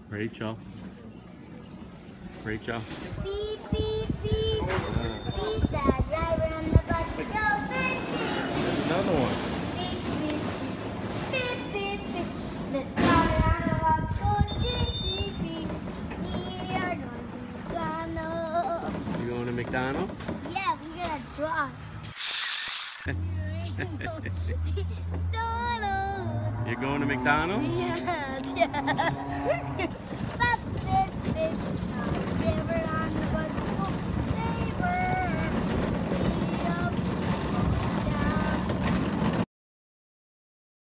Rachel. Rachel. Beep, beep, beep. Beep, that driver on the bus to go fishing. Another one. Beep, beep, beep, beep, beep. The driver on the bus goes beep, beep, beep. We are going to McDonald's. You going to McDonald's? Yeah, we gotta drive. McDonald's. You're going to McDonald's? Yeah.